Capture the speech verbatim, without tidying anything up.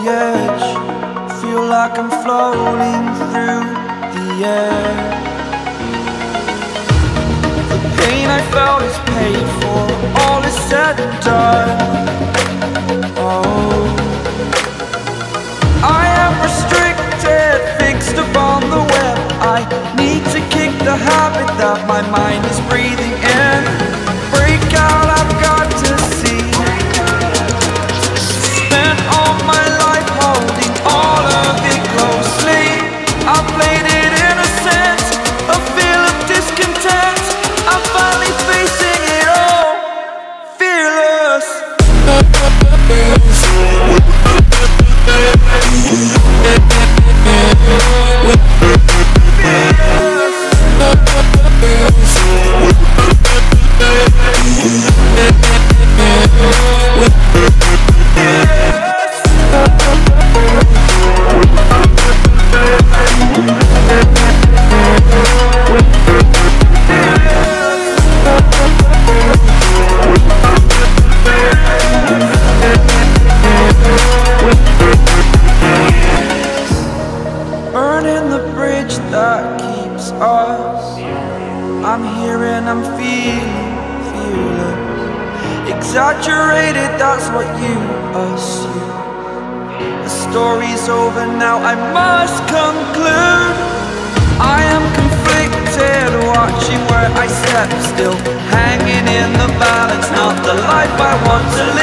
edge, feel like I'm floating through the air. The pain I felt is paid for, all is said and done. Oh, I am restricted, fixed upon the web. I need to kick the habit that my mind is breathing in. Break out, I've got to see. Spent all my life holding all of it closely. I played it innocent, a feel of discontent. I'm finally facing it all, fearless. Burning the bridge that keeps us. I'm here and I'm feeling fearless. Exaggerated, that's what you assume. The story's over now, I must conclude. I am conflicted, watching where I step still, hanging in the balance, not the life I want to